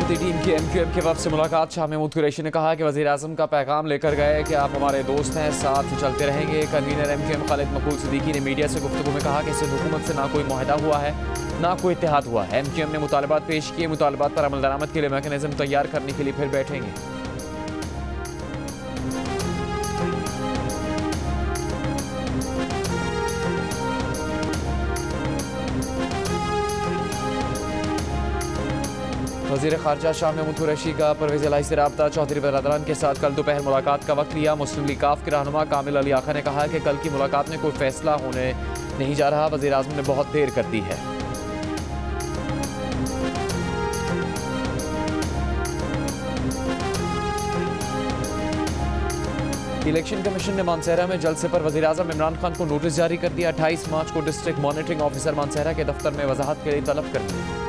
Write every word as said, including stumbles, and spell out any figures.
Saudi team की M Q M के वफ़द से मुलाकात। शाह महमूद कुरैशी ने कहा कि वज़ीर आज़म का पैगाम लेकर गए कि आप हमारे दोस्त हैं, साथ चलते रहेंगे। Convener M Q M Khalid Maqbool Siddiqui ने मीडिया से गुफ्तगू में कहा कि सिंध हुकूमत से ना कोई मुआहदा हुआ है, ना कोई इत्तेहाद हुआ है। एम क्यू एम ने मुतालबात पेश किए, मुतालबात पर अमल दरामद के लिए मैकेनिज़्म तैयार करने के लिए फिर बैठेंगे। वज़ीर ख़ारजा शाह महमूद कुरैशी का परवेज़ इलाही से राब्ता। चौधरी बरदरान के साथ कल दोपहर मुलाकात का वक्त लिया। मुस्लिम लीग काफ के रहनुमा कामिल अली आखा ने कहा कि कल की मुलाकात में कोई फैसला होने नहीं जा रहा, वज़ीर आज़म ने बहुत देर कर दी है। इलेक्शन कमीशन ने मानसहरा में जलसे पर वज़ीर आज़म इमरान खान को नोटिस जारी कर दिया। अट्ठाईस मार्च को डिस्ट्रिक्ट मॉनिटरिंग ऑफिसर मानसहरा के दफ्तर में वजाहत के लिए तलब कर दी।